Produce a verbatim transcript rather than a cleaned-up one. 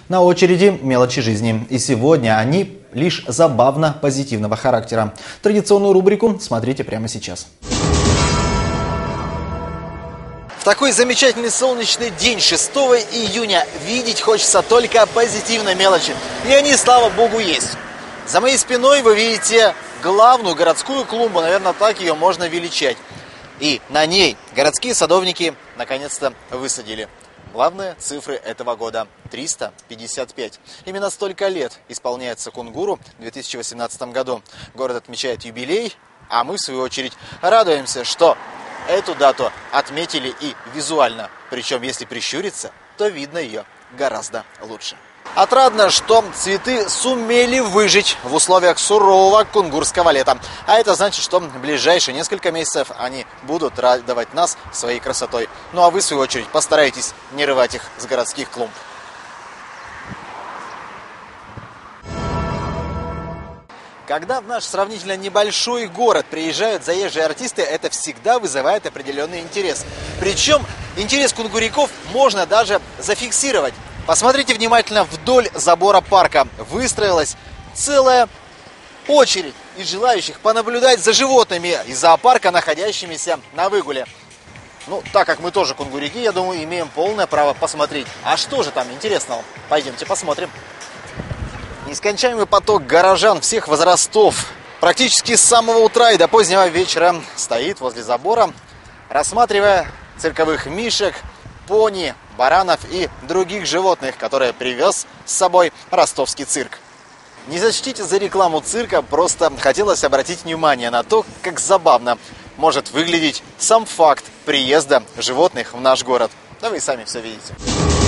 На очереди мелочи жизни. И сегодня они лишь забавно позитивного характера. Традиционную рубрику смотрите прямо сейчас. В такой замечательный солнечный день, шестого июня, видеть хочется только позитивные мелочи. И они, слава богу, есть. За моей спиной вы видите главную городскую клумбу, наверное, так ее можно величать. И на ней городские садовники наконец-то высадили главные цифры этого года – триста пятьдесят пять. Именно столько лет исполняется кунгуру в две тысячи восемнадцатом году. Город отмечает юбилей, а мы, в свою очередь, радуемся, что эту дату отметили и визуально. Причем, если прищуриться, то видно ее гораздо лучше. Отрадно, что цветы сумели выжить в условиях сурового кунгурского лета. А это значит, что в ближайшие несколько месяцев они будут радовать нас своей красотой. Ну а вы, в свою очередь, постарайтесь не рвать их с городских клумб. Когда в наш сравнительно небольшой город приезжают заезжие артисты, это всегда вызывает определенный интерес. Причем интерес кунгуряков можно даже зафиксировать. Посмотрите внимательно, вдоль забора парка выстроилась целая очередь из желающих понаблюдать за животными из зоопарка, находящимися на выгуле. Ну, так как мы тоже кунгуряки, я думаю, имеем полное право посмотреть. А что же там интересного? Пойдемте посмотрим. Нескончаемый поток горожан всех возрастов практически с самого утра и до позднего вечера стоит возле забора, рассматривая цирковых мишек, пони, баранов и других животных, которые привез с собой ростовский цирк. Не зачтите за рекламу цирка, просто хотелось обратить внимание на то, как забавно может выглядеть сам факт приезда животных в наш город. Да вы и сами все видите.